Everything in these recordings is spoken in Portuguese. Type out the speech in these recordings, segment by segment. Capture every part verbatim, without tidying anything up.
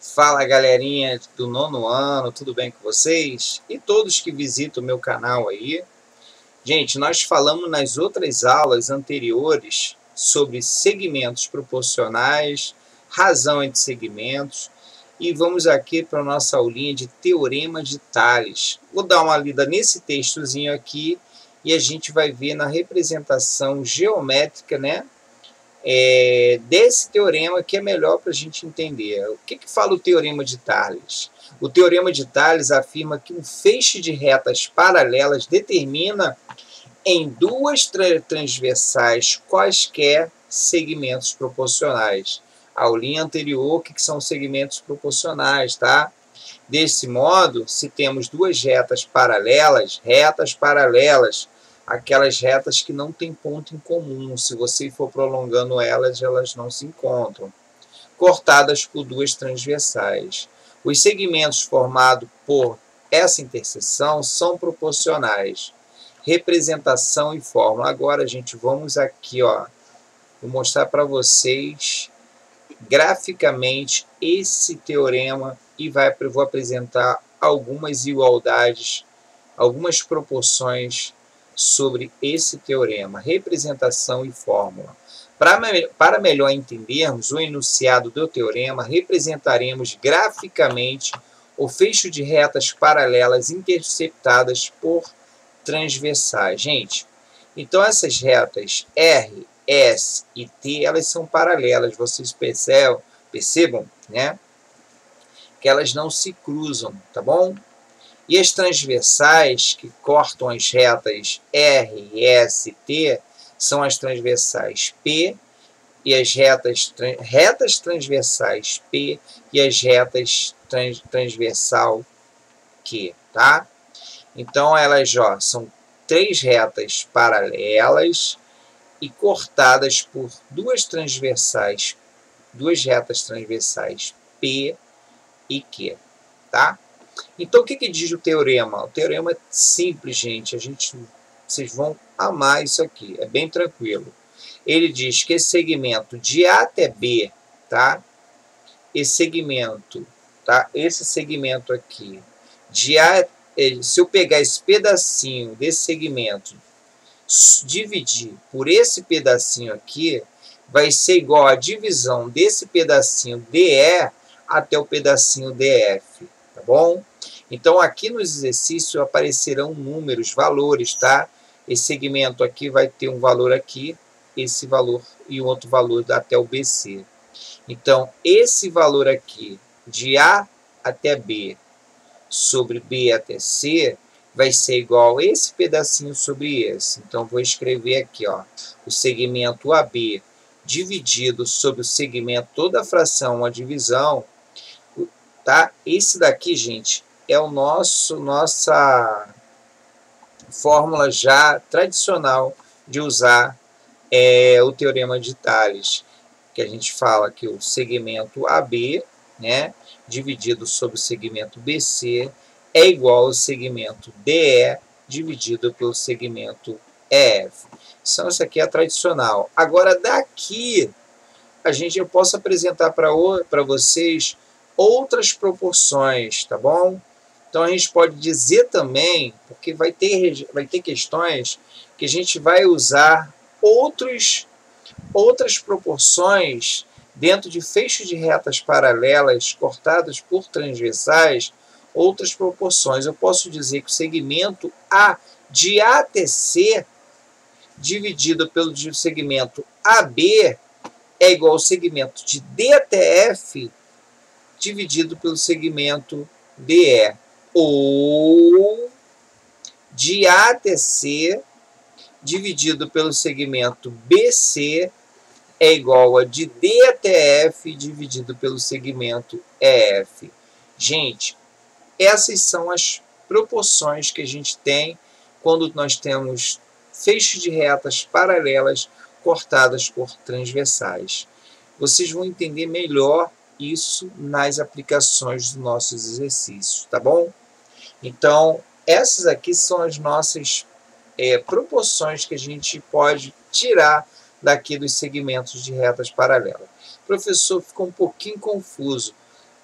Fala galerinha do nono ano, tudo bem com vocês? E todos que visitam o meu canal aí. Gente, nós falamos nas outras aulas anteriores sobre segmentos proporcionais, razão entre segmentos, e vamos aqui para a nossa aulinha de Teorema de Tales. Vou dar uma lida nesse textozinho aqui e a gente vai ver na representação geométrica, né? É, desse teorema que é melhor para a gente entender. O que, que fala o Teorema de Tales? O Teorema de Tales afirma que um feixe de retas paralelas determina em duas tra transversais quaisquer segmentos proporcionais. A aulinha anterior, o que, que são segmentos proporcionais, tá? Desse modo, se temos duas retas paralelas, retas paralelas, aquelas retas que não têm ponto em comum, se você for prolongando elas, elas não se encontram, cortadas por duas transversais. Os segmentos formados por essa interseção são proporcionais. Representação e fórmula. Agora, gente, vamos aqui, ó, vou mostrar para vocês graficamente esse teorema e vai, vou apresentar algumas igualdades, algumas proporções sobre esse teorema, representação e fórmula. Para, para melhor entendermos o enunciado do teorema, representaremos graficamente o fecho de retas paralelas interceptadas por transversais. Gente, então essas retas R, S e T, elas são paralelas, vocês percebam, percebam, né? Que elas não se cruzam, tá bom? E as transversais que cortam as retas R, S e T são as transversais P e as retas, retas transversais P e as retas trans, transversal Q, tá? Então, elas ó, são três retas paralelas e cortadas por duas transversais, duas retas transversais P e Q, tá? Então, o que, que diz o teorema? O teorema é simples, gente. A gente, vocês vão amar isso aqui. É bem tranquilo. Ele diz que esse segmento de A até B, tá? Esse segmento, tá? Esse segmento aqui, de A, se eu pegar esse pedacinho desse segmento, dividir por esse pedacinho aqui, vai ser igual a divisão desse pedacinho D E até o pedacinho D F. Tá bom? Então, aqui nos exercícios aparecerão números, valores, tá? Esse segmento aqui vai ter um valor aqui, esse valor e um outro valor até o B C. Então, esse valor aqui, de A até B, sobre B até C, vai ser igual a esse pedacinho sobre esse. Então, vou escrever aqui, ó, o segmento A B dividido sobre o segmento, toda a fração, uma divisão, tá? Esse daqui, gente, é o nosso, nossa fórmula já tradicional de usar é, o Teorema de Tales, que a gente fala que o segmento A B, né, dividido sobre o segmento B C, é igual ao segmento D E dividido pelo segmento E F. Então, isso aqui é tradicional. Agora, daqui, a gente, eu posso apresentar para vocês outras proporções, tá bom? Então, a gente pode dizer também, porque vai ter, vai ter questões que a gente vai usar outros, outras proporções dentro de feixes de retas paralelas cortadas por transversais, outras proporções. Eu posso dizer que o segmento A de A até C dividido pelo segmento A B é igual ao segmento de D até F dividido pelo segmento D E, ou de A até C dividido pelo segmento B C é igual a de D até F dividido pelo segmento E F. Gente, essas são as proporções que a gente tem quando nós temos feixes de retas paralelas cortadas por transversais. Vocês vão entender melhor isso nas aplicações dos nossos exercícios, tá bom? Então, essas aqui são as nossas é, proporções que a gente pode tirar daqui dos segmentos de retas paralelas. Professor, ficou um pouquinho confuso.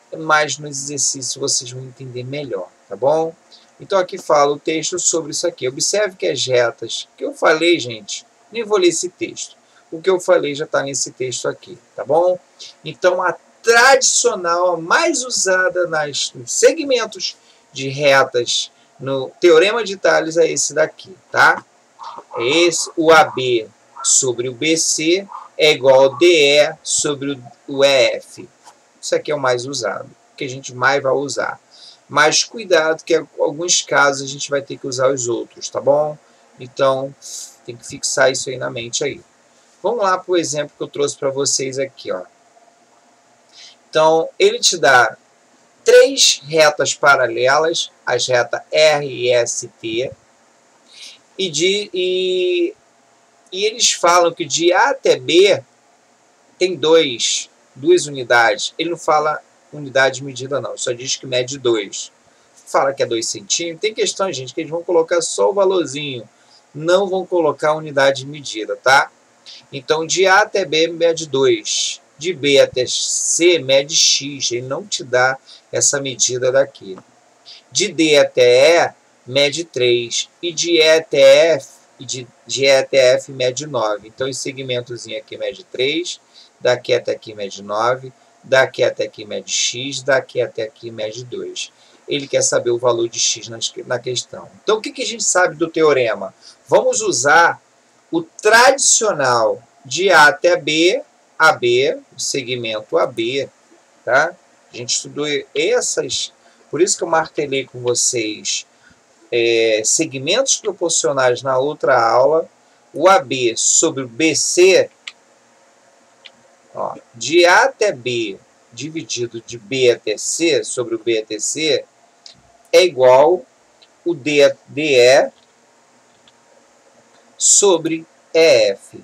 mas nos exercícios vocês vão entender melhor, tá bom? Então aqui fala o texto sobre isso aqui. Observe que as retas que eu falei, gente, nem vou ler esse texto. O que eu falei já está nesse texto aqui, tá bom? Então a tradicional, a mais usada nas, nos segmentos de retas no Teorema de Tales é esse daqui, tá? É esse, o A B sobre o B C é igual ao D E sobre o E F. Isso aqui é o mais usado, que a gente mais vai usar. Mas cuidado que em alguns casos a gente vai ter que usar os outros, tá bom? Então, tem que fixar isso aí na mente aí. Vamos lá para o exemplo que eu trouxe para vocês aqui, ó. Então, ele te dá três retas paralelas, as retas R e S T, e, de, e, e eles falam que de A até B tem dois, duas unidades. Ele não fala unidade de medida, não, só diz que mede dois. Fala que é dois centímetros. Tem questão, gente, que eles vão colocar só o valorzinho, não vão colocar a unidade de medida, tá? Então, de A até B mede dois. De B até C mede X. Ele não te dá essa medida daqui. De D até E mede três. E de E até F, e de, de E até F mede nove. Então, esse segmentozinho aqui mede três. Daqui até aqui mede nove. Daqui até aqui mede X. Daqui até aqui mede dois. Ele quer saber o valor de X na questão. Então, o que, que a gente sabe do teorema? Vamos usar o tradicional de A até B, A B, o segmento A B, tá? A gente estudou essas, por isso que eu martelei com vocês é, segmentos proporcionais na outra aula. O A B sobre o B C, ó, de A até B dividido de B até C sobre o B até C é igual o D, DE sobre E F.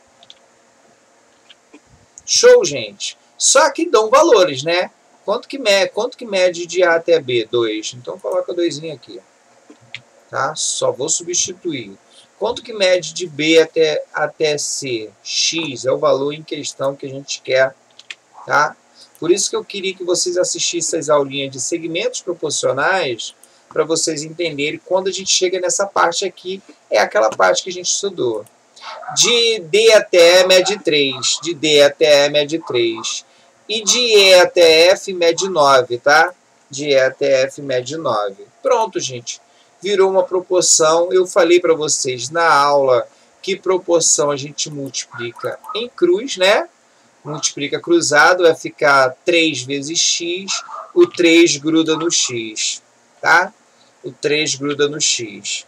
Show, gente? Só que dão valores, né? Quanto que mede, quanto que mede de A até B? dois. Então, coloca dois aqui. Tá? Só vou substituir. Quanto que mede de B até, até C? X é o valor em questão que a gente quer. Tá? Por isso que eu queria que vocês assistissem as aulinhas de segmentos proporcionais, para vocês entenderem quando a gente chega nessa parte aqui, é aquela parte que a gente estudou. De D até E mede três, de D até E mede três. E de E até F mede nove, tá? De E até F mede nove. Pronto, gente. Virou uma proporção. Eu falei para vocês na aula que proporção a gente multiplica em cruz, né? Multiplica cruzado, vai ficar três vezes x, o três gruda no x, tá? O três gruda no x.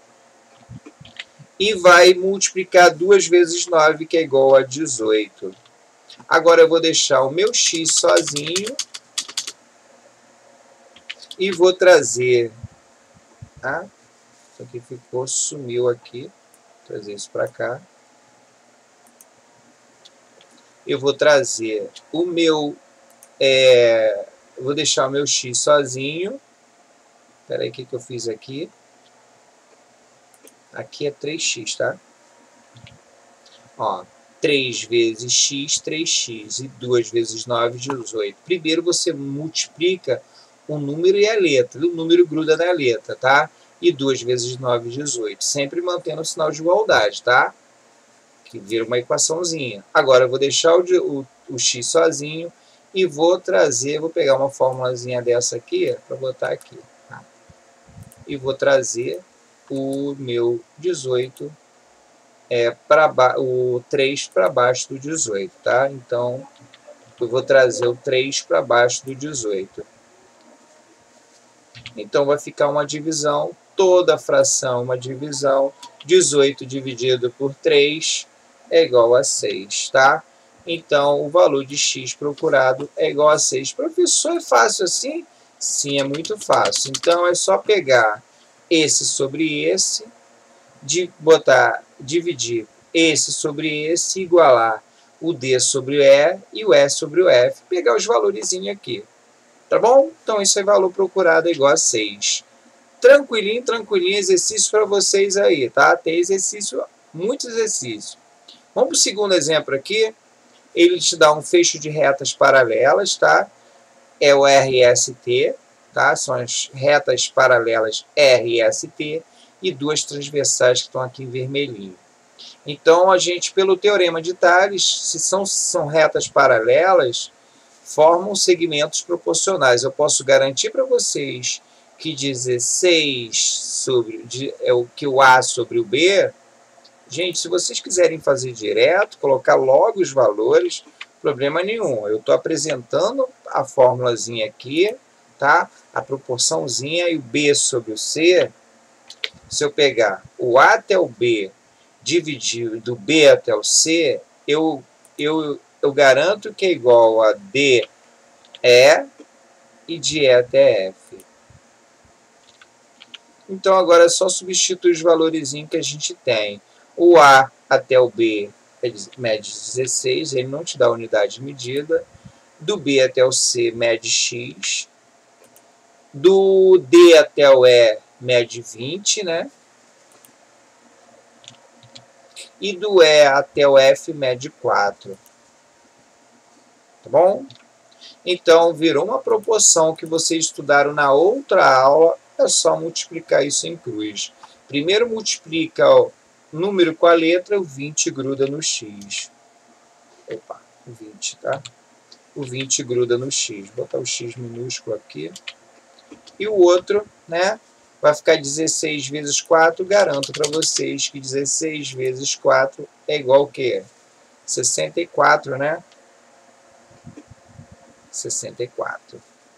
E vai multiplicar duas vezes nove, que é igual a dezoito. Agora eu vou deixar o meu x sozinho e vou trazer, tá? Isso aqui ficou, sumiu aqui. Vou trazer isso para cá. Eu vou trazer o meu, é, eu vou deixar o meu x sozinho. Espera aí, o que, que eu fiz aqui? Aqui é três x, tá? Ó, três vezes x, três x. E duas vezes nove, dezoito. Primeiro você multiplica o número e a letra. O número gruda na letra, tá? E duas vezes nove, dezoito. Sempre mantendo o sinal de igualdade, tá? Que vira uma equaçãozinha. Agora eu vou deixar o, o, o x sozinho e vou trazer, vou pegar uma formulazinha dessa aqui, para botar aqui. Tá? E vou trazer o meu dezoito, é, para o três para baixo do dezoito, tá? Então, eu vou trazer o três para baixo do dezoito. Então, vai ficar uma divisão, toda fração uma divisão, dezoito dividido por três é igual a seis, tá? Então, o valor de x procurado é igual a seis. Professor, é fácil assim? Sim, é muito fácil. Então, é só pegar esse sobre esse, de botar, dividir esse sobre esse, igualar o D sobre o E e o E sobre o F, pegar os valorizinhos aqui. Tá bom? Então, isso é valor procurado é igual a seis. Tranquilinho, tranquilinho, exercício para vocês aí, tá? Tem exercício, muito exercício. Vamos para o segundo exemplo aqui. Ele te dá um fecho de retas paralelas, tá? é o R S T, tá? São as retas paralelas R S T e duas transversais que estão aqui em vermelhinho. Então, a gente, pelo teorema de Tales, se são, são retas paralelas, formam segmentos proporcionais. Eu posso garantir para vocês que dezesseis sobre, é o que o A sobre o B. Gente, se vocês quiserem fazer direto, colocar logo os valores, problema nenhum. Eu estou apresentando a formulazinha aqui, tá? A proporçãozinha e o B sobre o C. Se eu pegar o A até o B, dividir do B até o C, eu, eu, eu garanto que é igual a D E e de E até F. Então, agora é só substituir os valores que a gente tem. O A até o B mede dezesseis, ele não te dá unidade de medida. Do B até o C mede X. Do D até o E mede vinte, né? E do E até o F mede quatro. Tá bom? Então, virou uma proporção que vocês estudaram na outra aula, é só multiplicar isso em cruz. Primeiro multiplica o número com a letra, o vinte gruda no X. Opa, o vinte, tá? O vinte gruda no X. Vou botar o X minúsculo aqui. E o outro, né? Vai ficar dezesseis vezes quatro. Garanto para vocês que dezesseis vezes quatro é igual ao quê? sessenta e quatro, né? sessenta e quatro.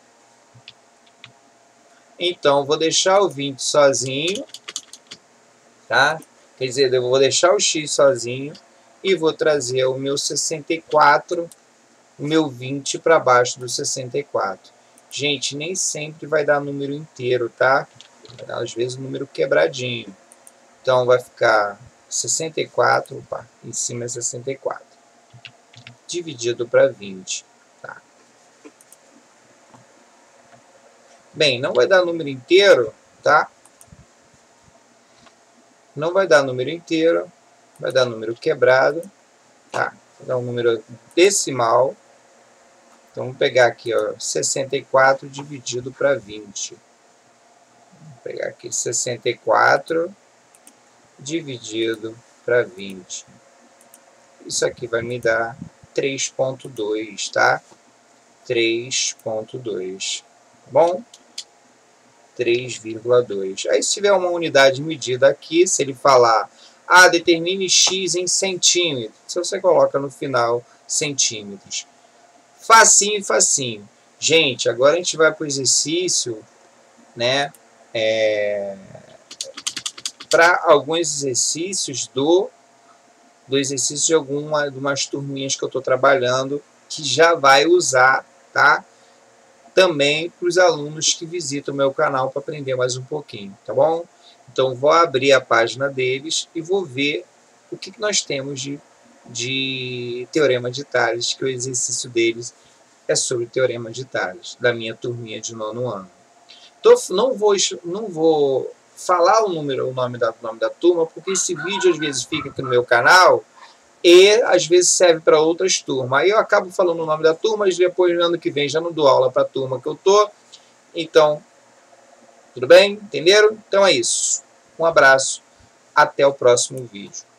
Então, vou deixar o vinte sozinho, tá? Quer dizer, eu vou deixar o X sozinho e vou trazer o meu sessenta e quatro, o meu vinte para baixo do sessenta e quatro. Gente, nem sempre vai dar número inteiro, tá? Vai dar, às vezes, um número quebradinho. Então, vai ficar sessenta e quatro, opa, em cima é sessenta e quatro, dividido para vinte. Tá? Bem, não vai dar número inteiro, tá? Não vai dar número inteiro, vai dar número quebrado, tá? Vai dar um número decimal. Então, vamos pegar aqui, ó, sessenta e quatro dividido para vinte. Vou pegar aqui sessenta e quatro dividido para vinte. Isso aqui vai me dar três ponto dois, tá? três ponto dois. Bom? três vírgula dois. Aí, se tiver uma unidade medida aqui, se ele falar, ah, determine X em centímetros, se você coloca no final centímetros. Facinho, facinho. Gente, agora a gente vai para o exercício, né? É, para alguns exercícios do, do exercício de alguma de umas turminhas que eu estou trabalhando, que já vai usar, tá? Também para os alunos que visitam o meu canal para aprender mais um pouquinho, tá bom? Então, vou abrir a página deles e vou ver o que, que nós temos de, de Teorema de Tales, que o exercício deles é sobre o Teorema de Tales, da minha turminha de nono ano. Então, não vou, não vou falar o, número, o nome, da, nome da turma, porque esse vídeo às vezes fica aqui no meu canal e às vezes serve para outras turmas. Aí eu acabo falando o nome da turma, mas depois no ano que vem já não dou aula para a turma que eu tô. Então, tudo bem? Entenderam? Então é isso. Um abraço. Até o próximo vídeo.